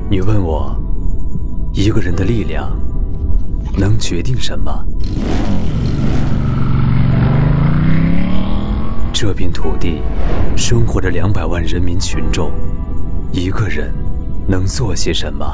你问我，一个人的力量能决定什么？这片土地生活着200万人民群众，一个人能做些什么？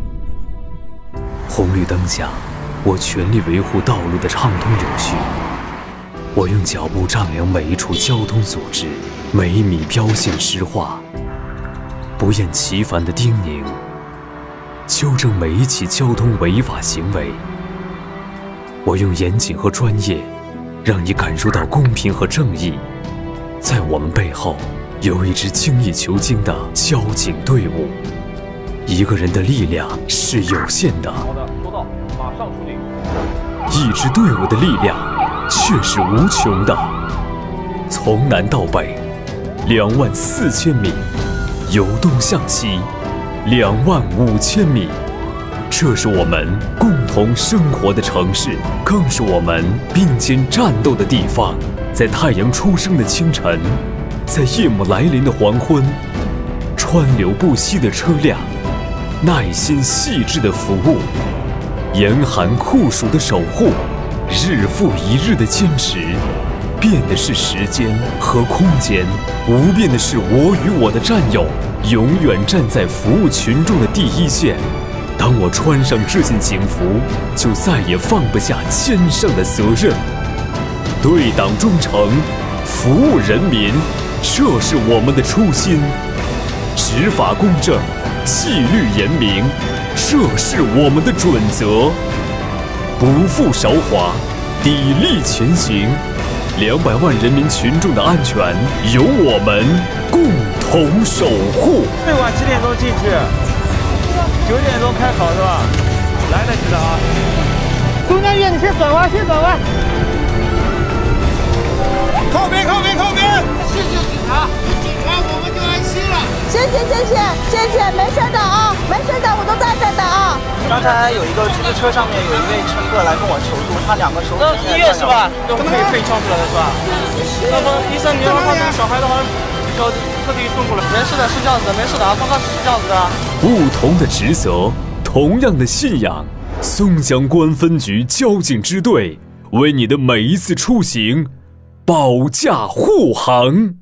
红绿灯下，我全力维护道路的畅通有序。我用脚步丈量每一处交通组织，每一米标线施画，不厌其烦地叮咛，纠正每一起交通违法行为。我用严谨和专业，让你感受到公平和正义。在我们背后，有一支精益求精的交警队伍。一个人的力量是有限的， 好的，收到，马上处理。 一支队伍的力量却是无穷的。从南到北，24000米，由东向西，25000米。这是我们共同生活的城市，更是我们并肩战斗的地方。在太阳初升的清晨，在夜幕来临的黄昏，川流不息的车辆，耐心细致的服务，严寒酷暑的守护，日复一日的坚持。变的是时间和空间，不变的是我与我的战友，永远站在服务群众的第一线。当我穿上这件警服，就再也放不下肩上的责任。对党忠诚，服务人民，这是我们的初心。执法公正，纪律严明，这是我们的准则。不负韶华，砥砺前行。200万人民群众的安全由我们共同守护。 最晚几点钟进去？9点钟开考是吧？来得及的啊。 中间院，你先转弯，先转弯。 靠边，靠边，靠边！ 谢谢警察，有警察我们就安心了。谢谢，没事的啊，没事的，我都在这的啊。 刚才有一个出租车上面有一位乘客来跟我求助，他2个手指。 医院是吧？都可以被撬出来的是吧？那么医生，你让他这个小孩的话，要特地送过来。没事的，是这样子的，没事的啊，报告是这样子的。 不同的职责，同样的信仰。松江公安分局交警支队为你的每一次出行保驾护航。